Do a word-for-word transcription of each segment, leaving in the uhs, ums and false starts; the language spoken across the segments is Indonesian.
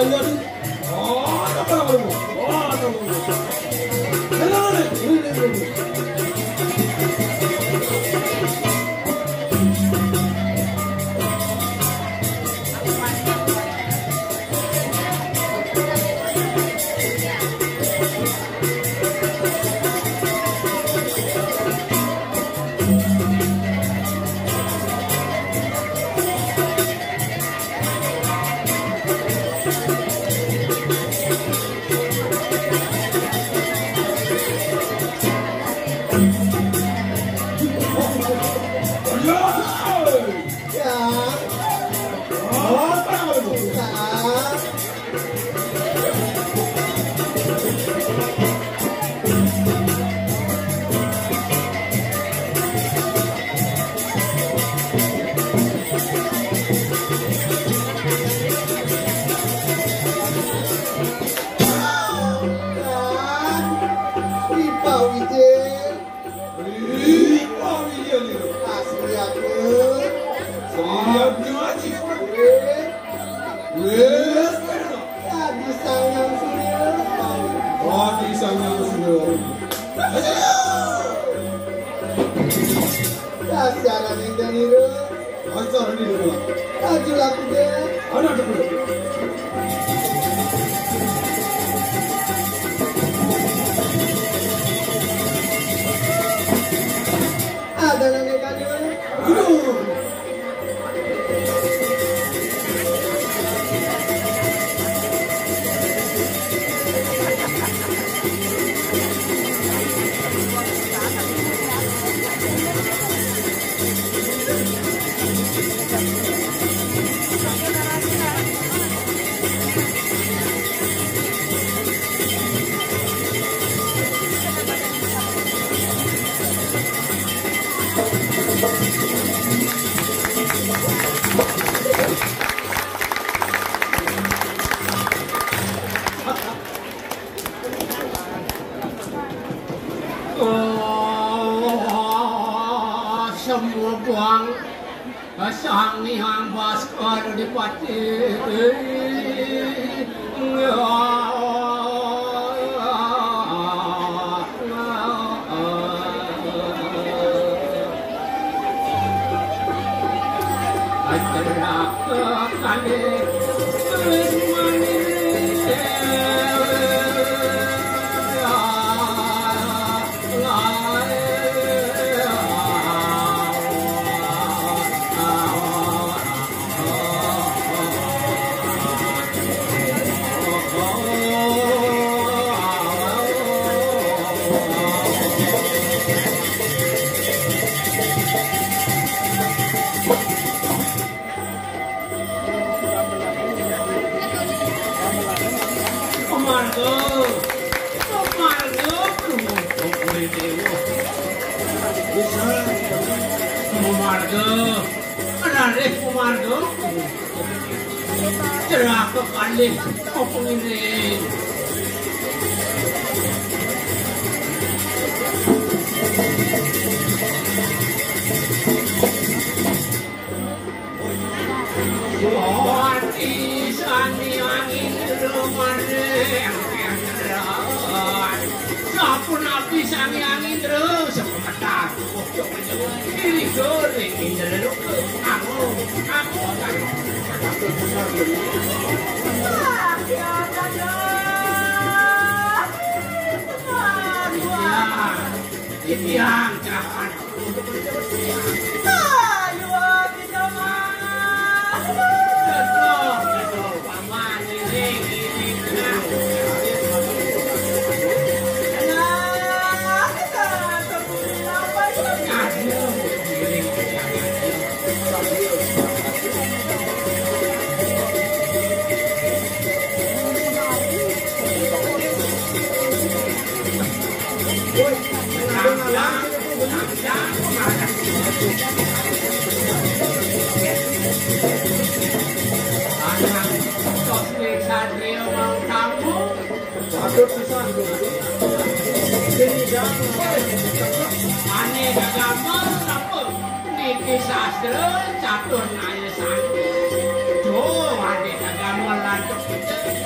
Catur naya santi, jo ade agama lanjut.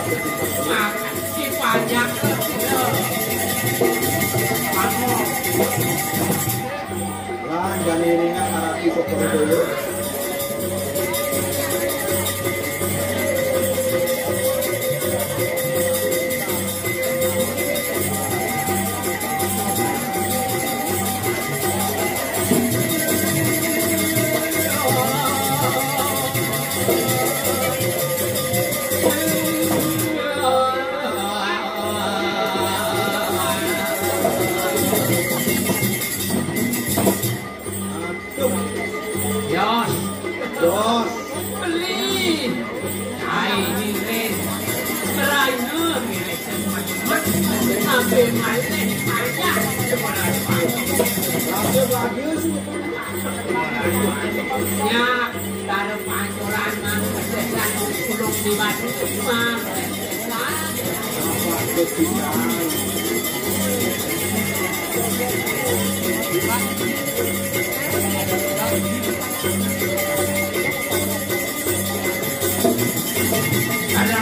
makan si banyak lah jangan iringan harapi kokor dulu. Ya, taruh pancuran mang kesesan ulung di batu mang ada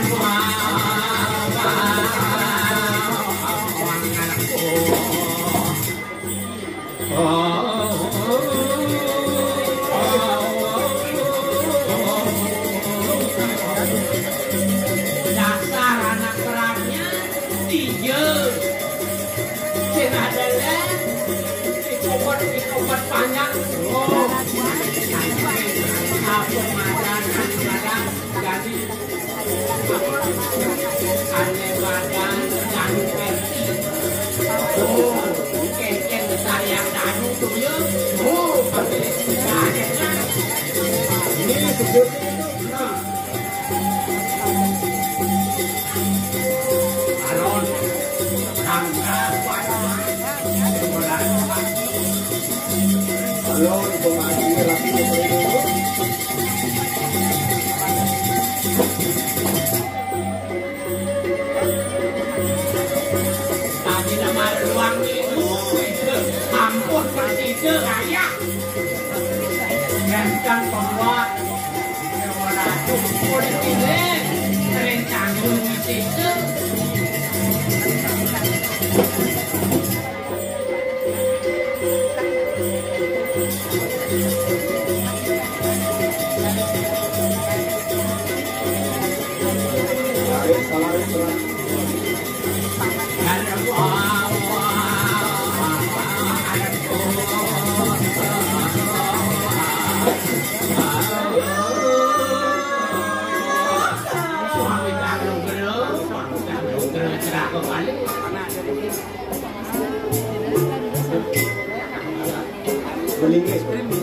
panjang oh apa madan madan jadi aneh badan dan versi oh keken besar yang danu tuh ya oh pakai ini sebut alon tangga Halo, Ibu Mati, rapi dulu. Tadi nama ruang itu, ampun persija kaya. Ganteng pembuat, orang politik, rencana persija. Melingis,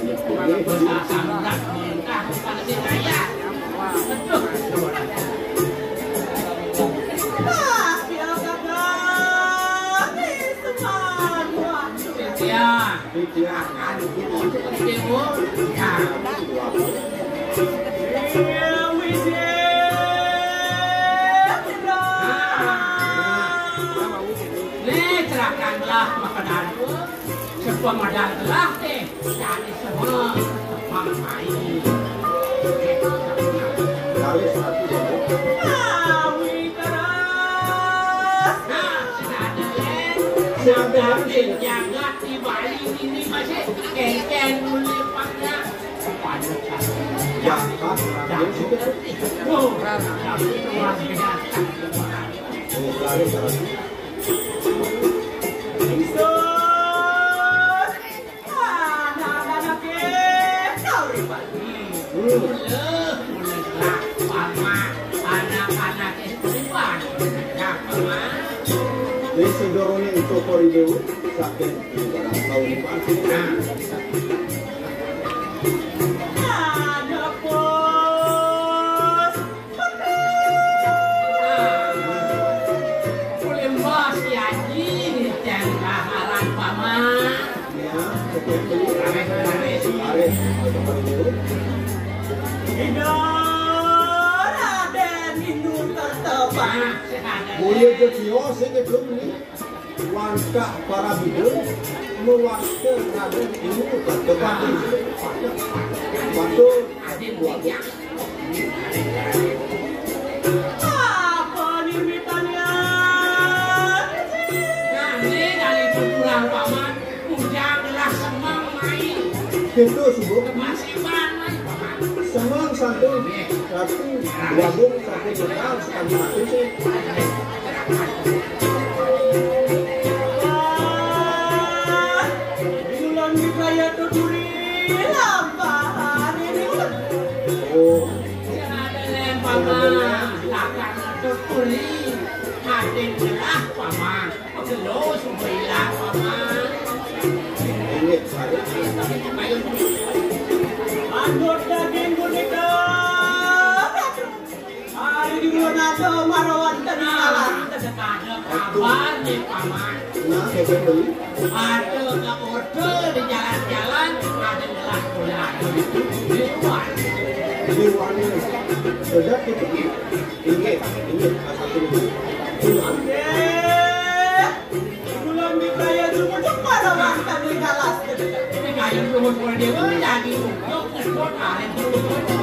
cerahkanlah makananku sebuah modal telah deh dari semua mamakai awi terus nah sudah ada jaga di Bali ini masih keken melipatnya ya kan, oh tapi luar biasa anak-anak itu Desi dorongnya itu koridor sakit tahun ini. Ada bos, boleh bos ya ji, jangan haran paman. Ya, seperti ares ares ares koridor. Indor ada minum tertebak. Boleh ke kios ini ini. Wangkah para bidul mewakil raden ini depan waktu apa Wabung satu juta sekali satu sih. Bulan dikaya tuduri lampahan ini. Oh, ada lempar mah, lakan tuturi, ada jelas paman, terus bilang paman. ini saya. Anggot daging boneka. Hari di bulan ada marawan tadi salah. Ada kabar nih paman. Nah, saya beli. Ada nggak order di jalan-jalan, ada gelas-gelas itu di luar. Di warna ini. Sudah kita ini ini satu ini. Eh, bulan dikaya cuma marawan tadi galas. Ini kayak rumah-rumah dia jadi yuk ngendot aren dulu.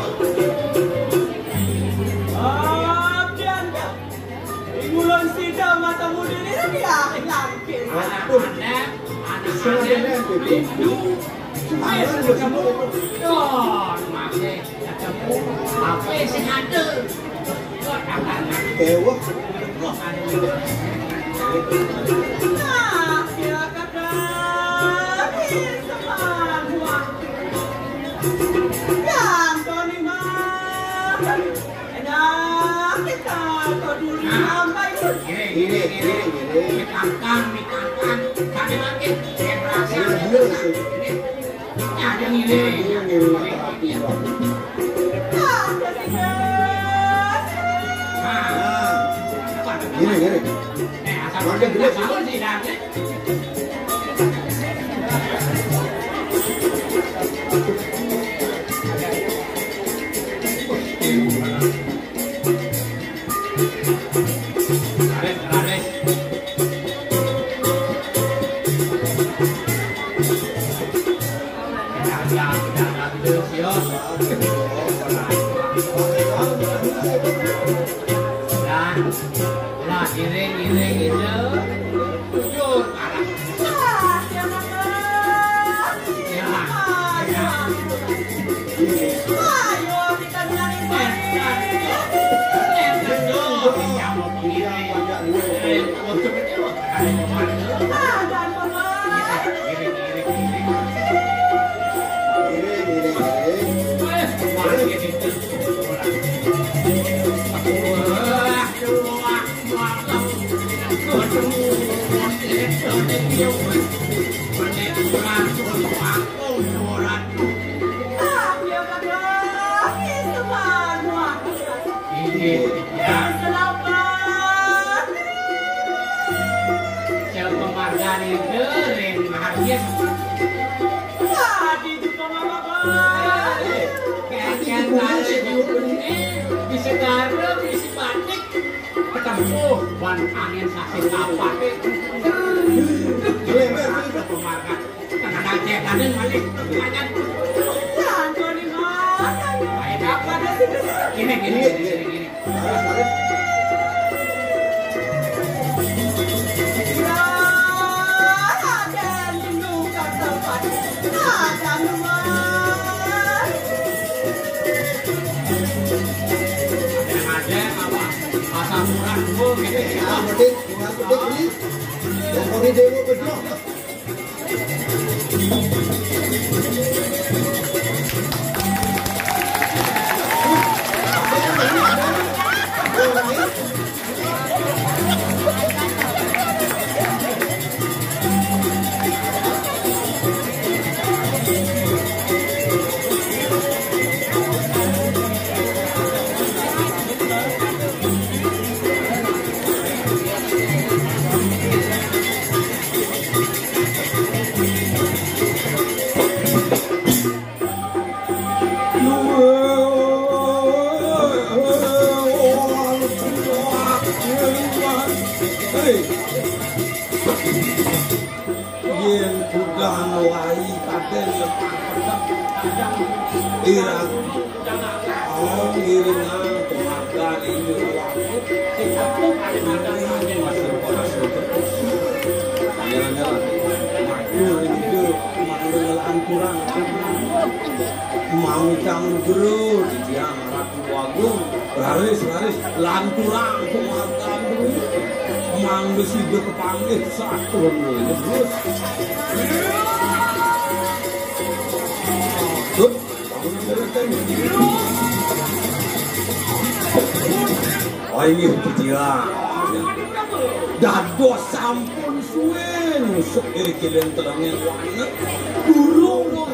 Abdi anda. Di bulan sida mata muda ini dia langkir. Anak-anak, anak-anak itu Tangan bersemua itu. Don, masih ketemu apa yang ada? Kau tangan Kewah. kau ada juga. Nah, kira kata semua. Dan Tony mah, enak kita kau dulu sampai Gini, gini, gini, gini, kangkang, mie kangkang, kami makin, saya berasa. Ini bener sih. Ada gini, Ini ini api. nah, jadi Nah, gini gini. Eh, asal makin gede sahur sih, dan Rares, rares. Ya, ya, ya, ya, terus, yo. Dan, lah, giring, giring, gitu. Tujuh, arah. ah, dia makan. Ya, ya. Ayo kita nyari Eh, balik. dan, eh, betul. Ya, mau giring. Eh, untuk itu, ada yang mau. Ah, dan pemain. Giring, giring, giring. Gini gini gini. Eh, kemarin gitu. Wah, wah, wah, Ah, dia makan. Itu semua. Selamat. Tadi itu pemain. Ketemu ban angin sakit apa? Pemarga, kadang-kadang cedanin balik, banyak. Dan Tony makan. Baik apa deh? Gini, gini, gini, gini, gini. Harus harus. Ya, ada dulu kat tempat. Ada rumah. Ada apa? Asam murah dulu gitu. Yang penting yang penting ini. Yang mau demo kedua. Yen sudah mulai kaden irang oh ngiringan keluarga ini jalan-jalan maju hidup dengan kurang mau campur gerut dia ratu agung laris laris lanturang pemakan mang besi do kepanggih satu terus tuh oh ini dia dados sampun suwe nusuk iri kalian terangnya wanget burung lo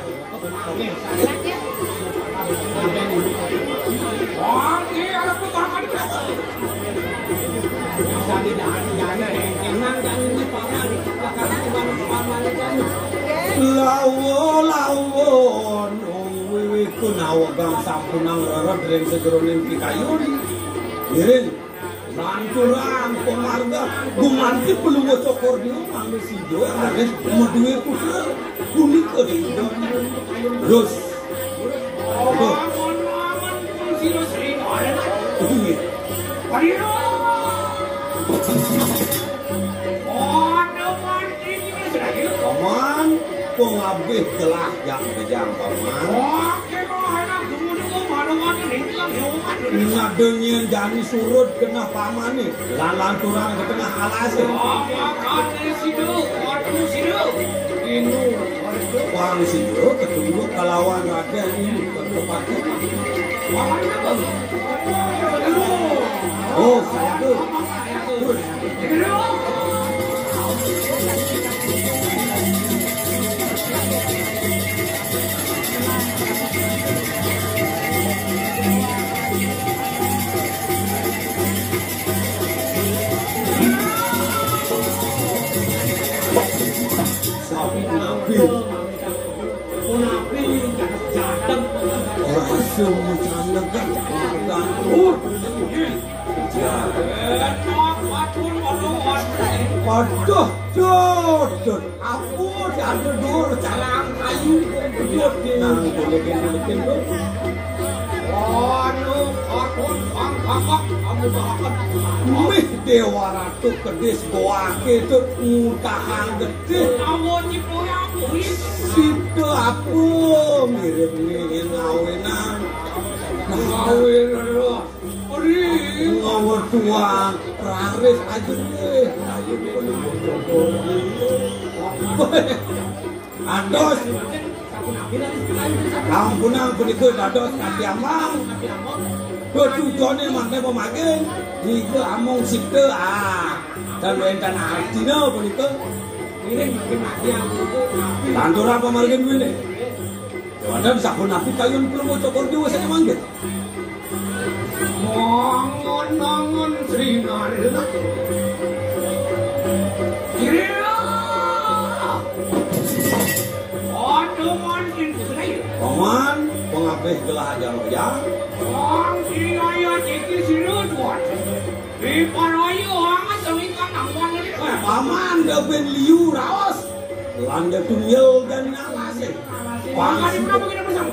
lawo lawo nong wewe kunawagang sampunang rarad ring segeroning pikayun iring lanturan pemarga gumanti peluwo cokor di rumah sido harus meduwe putra kunik ke sido terus terus paman pengabih telah yang kejam paman ngadengin jani surut kena paman nih lalanturan ke tengah alas wang sido ketemu kelawan raden ini ketepatnya oh saya tuh semua macam kan oh paduh dodot aku ada dur calang kayu dodot nang boleh-boleh anu akun angkak kamu bakal mih dewa ratu kedis goake tut ngutahang gede kamu cipoya kulit situ aku mirip-mirip ngawenan ngawenan ori ngawur tuang raris aja deh ayo ados ampunang punika dados kaki amang tujuane mangke pemagen niku amung sipte ah dan wonten artina punika iring mati lanturan pamargen kuwi Wadah sabun api kayun perlu cokor dewa saya manggil. Mangon mangon seringan. Kira. Aduh mancing saya. Paman pengabeh gelah aja ya. Wang si ayah cekir sirut buat. Di parayu hangat sewingkan angwan ni. Paman dah ben liu rawas. Landa tunjel dan nalase. Pangan di berapa kita bersama?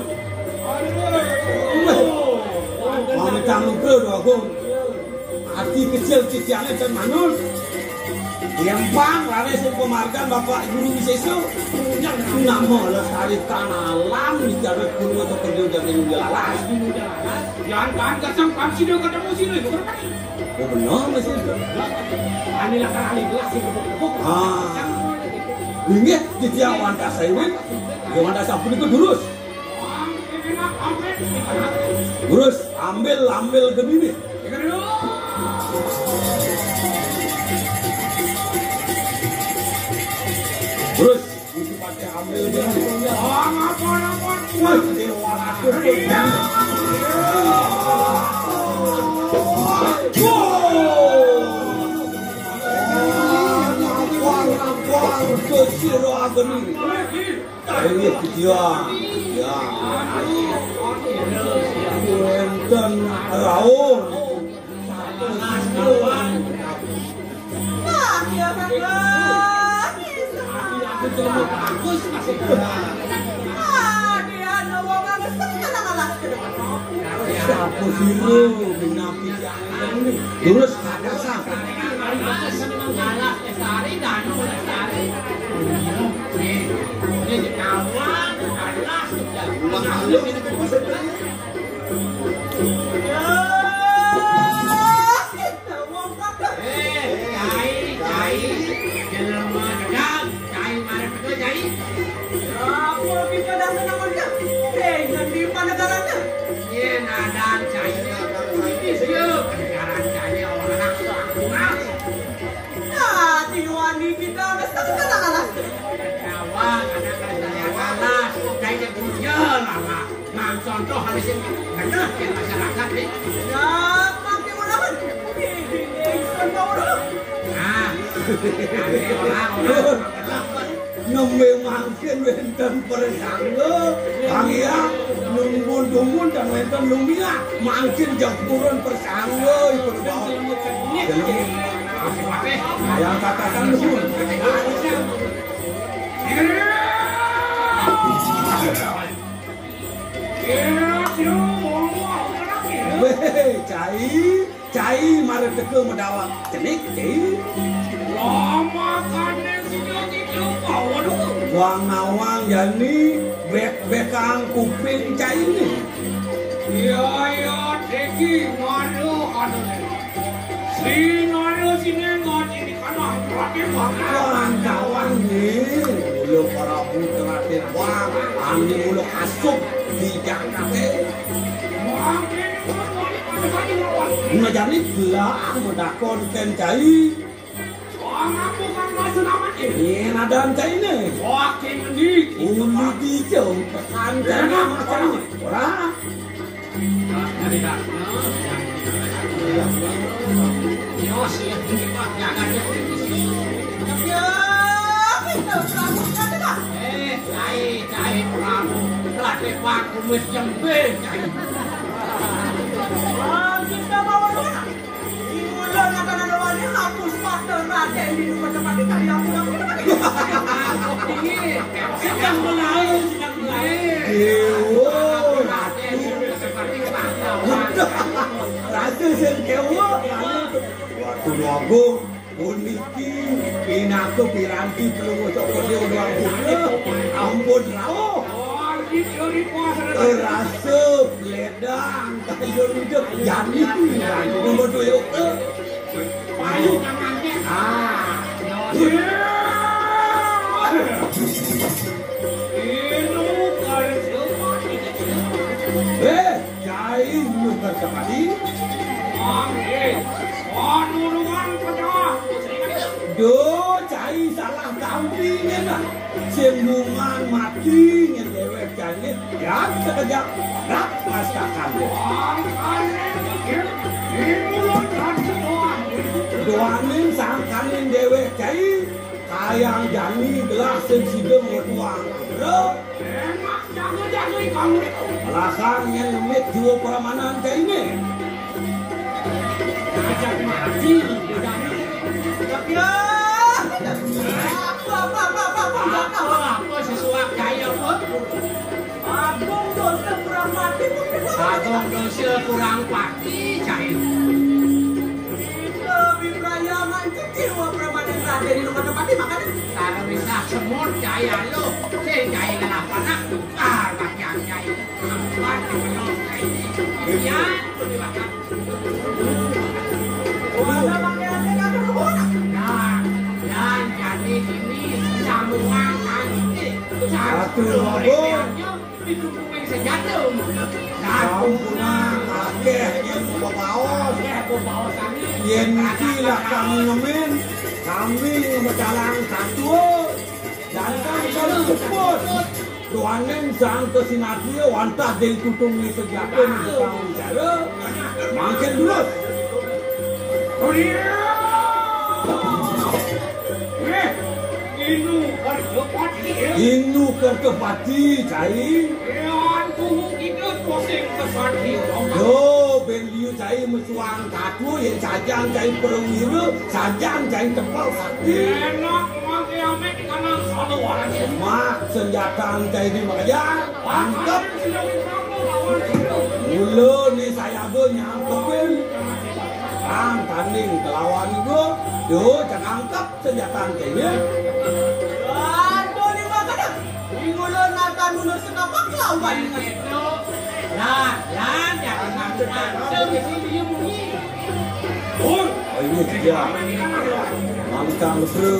Mami tanggung ke dua gong. Hati kecil ciciannya dan manul. Yang bang lari penghargaan Bapak Guru Wiseso. Nama lestari tanah alam di jalan gunung atau kerja dan gunung jalalas. Jangan kan kesam kam sini ketemu sini. Oh benar masih. Anilah kali gelas itu. Ah. Ingat ciciawan kasaiwin. Yang ada sabun itu durus. Durus, ambil, ambil ke bibir. Durus, itu pakai ambil ke bibir. Oh, ngapun, ngapun. Wah, dewa ratu. Ngapun, ngapun. Kesiro ageni. Ini dia, ya, enten raung. Nah, dia kan bagus masih. Ah, dia nawa bagus kan anak ke depan. Siapa sih lu? Binapi ini. Terus ada siapa? Ini Belum ini bermaksud Eh, cai, cai, jangan mendadak, cai marah betul cai. Apa kita dah senang macam? Eh, nanti mana negara? Ye nadan cai ini siap negara cai orang nak suang. Nah, tiwani kita dah setengah kalah. Awak anak saya kalah, cai dia punya lama. Nah, contoh harus yang benar ke masyarakat ni. Ya, pakai orang. Ini semua orang. Nah, kami orang-orang Nembe mangkin wenten persangga Kangia numbun-numbun dan wenten lumia mangkin jauh persangga ikut bawa yang katakan numbun weh cai cai mari teke medawak cenik cai lama kan sejak itu bawa dulu. wang nawang jani bek bekang kuping cai ni Iya iya teki ngadu anu. Si ngadu sini ngadu di kanan berarti bangga. wang nawang ni ulu parabu terakhir wang ani ulu asuk di jangan eh Makin ngadu anu lawan. Nah jadi belang mendakon ken cai Orang bukan masuk nama ini. ini nadam cai ni Makin ini. ulu di jauh pesan cai macam ni orang Dari dah. Yo sih kita jangan Ya, kita selamat kata. Eh, cai cai pramu. Telah tepat kumis jembe cai. Ah, kita bawa mana? Imulan akan ada wali hapus faktor raden di rumah tempat kita yang pulang. Ini sedang melayu, sedang melayu. dewa Raden seperti pahlawan. rasa sengkewa waktu lagu uniki inaku piranti perlu cok dia udah ampun rao Oh, itu di pos. rasa ledang kayu hidup jadi nomor dua yuk Payu tangannya. ah Ini kalau semua ini. eh cai bukan sekali Angin. Wanurungan pecah. do cai salah kampingnya lah sembungan mati yang dewek cai ya sekejap rak pastakan doanin sangkanin dewek cai kayang jani gelas sensidem tuang bro belakang yang lemit dua peramanan cai ini Ya, apa apa apa apa apa. Apa sesuatu kaya pun? Agung dosa kurang mati pun bisa. Agung dosa kurang pati cai. Lebih beraya mancing jiwa peramanen raden di rumah tempat ini makanya. Kalau bisa semut jaya lo, saya jaya kenapa nak? Ah, bagian jaya. Ampan di menolong jaya. Ya, boleh makan. Ada pakaiannya nggak ada rumah. Dan, dan jadi ini sambungan nanti. Satu logo. Didukungin senjata. Satu punah kakek yang bawa Saya bawa kami. yen lah kami ngemen kami ngemedalang satu dan kami kalau sebut tuanen sang kesinatria wantah dari tutung ni kegiatan ni bertanggung cara makin dulu Eh, ini kerja pati. inu kerkepati cai Yang tuh kita pusing kesati. yo ben liu cai mesuang katu yang sajang cai perwira sajang cai tepal sakti Enak mati amek kanan satu orang. mak senjata cai ni makanya angkep mula ni saya ada nyangkepin ang tanding kelawan itu yo jangan angkep senjata cai ni Aduh, di mana? Ingulun nata kan mundur senapak lawan Lah, lah, jangan ngapain. Sebesar dia bunyi. Oh, ini dia. Mantap bro.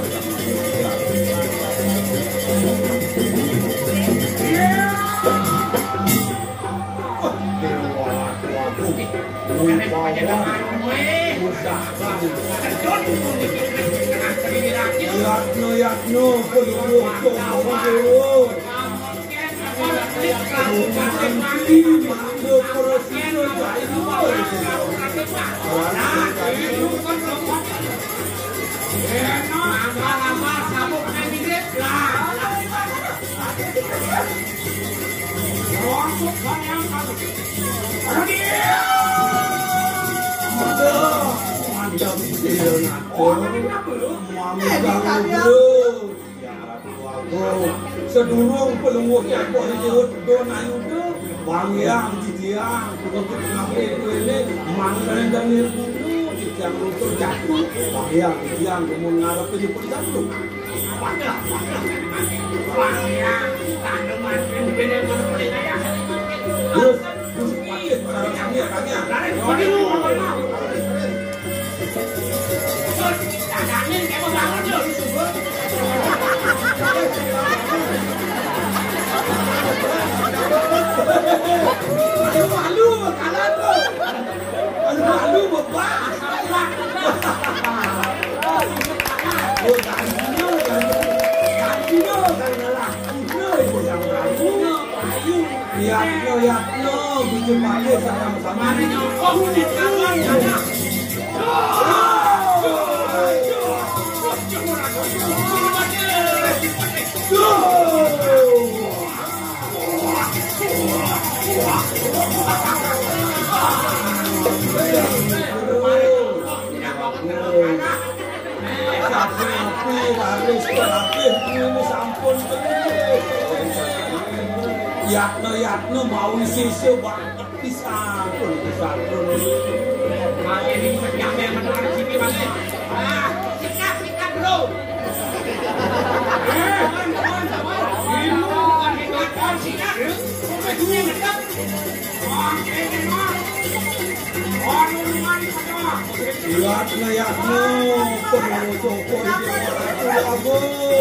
Yatno yatno peluru peluru. Sedurung pelungguh yang kau hidup donayu tu, bang yang didiang, untuk ngapain tu ini, mangan dan nirbudu, yang untuk jatuh, bang yang didiang, kemudian ngarap ini pun jatuh. Bang yang tanaman yang benar-benar berdaya. Terus, terus pakai cara kami, kami, kami. Dadangin kayak mau bangun tu. Aduh malu kalah tu. Aduh malu bapak. Oh tak ada kan. Tak ada kan lah. Itu yang malu. Lihat lo, lihat lo. Kita pakai sama-sama. Oh, ni kawan ada. Yatno yatno mau sisyo banget pisang pun pisang pun. Makin ini macam yang mendengar sini balik. Ah, sikat sikat bro. Eh, teman teman teman. Ini bukan ikatan sikat. Bukan dunia dekat. Wah, ini mah. Oh, rumah ni macam. Yatno yatno perlu sokor dia aku.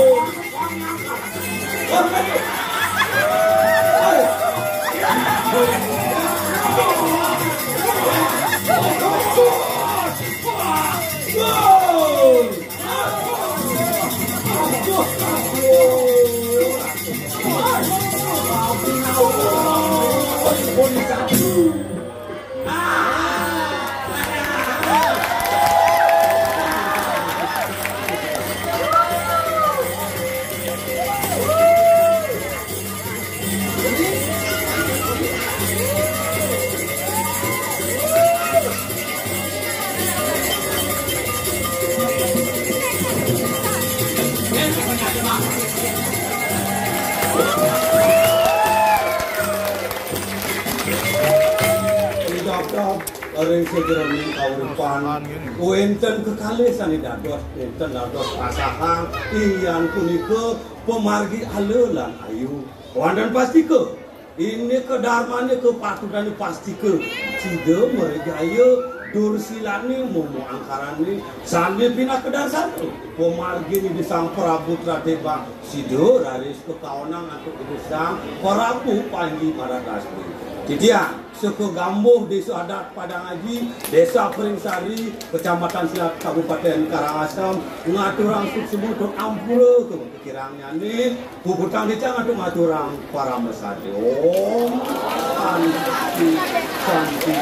Orang segera ni kawan enten kekalesan ini dados enten dados pasangan ian puniko pemargi halelan ayu wandan pasti ke ini kedarmane kepatutan pasti ke cide mereka ayo dursilani momo angkarani sandi pina kedar satu pemargi ini disang Prabu Trateba sido raris ke kawanang atau kedesang Prabu Panji Maradasmi Tidian suku Gambuh Desa Adat Padang Haji Desa Peringsari Kecamatan Silat Kabupaten Karangasem ngaturang sebut ampura ke pikirannya ni puputang dicang atau ngaturang para mesade om santi santi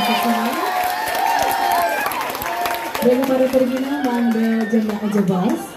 Dengan para pergina mangga janda aja bas.